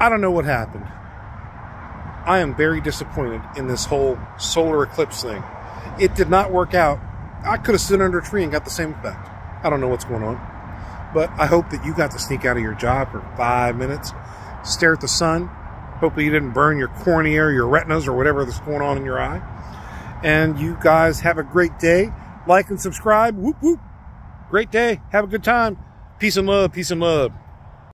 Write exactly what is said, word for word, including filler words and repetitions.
I don't know what happened. I am very disappointed in this whole solar eclipse thing. It did not work out. I could have stood under a tree and got the same effect. I don't know what's going on. But I hope that you got to sneak out of your job for five minutes, stare at the sun. Hopefully you didn't burn your cornea or your retinas or whatever that's going on in your eye. And you guys have a great day. Like and subscribe. Whoop, whoop. Great day. Have a good time. Peace and love. Peace and love.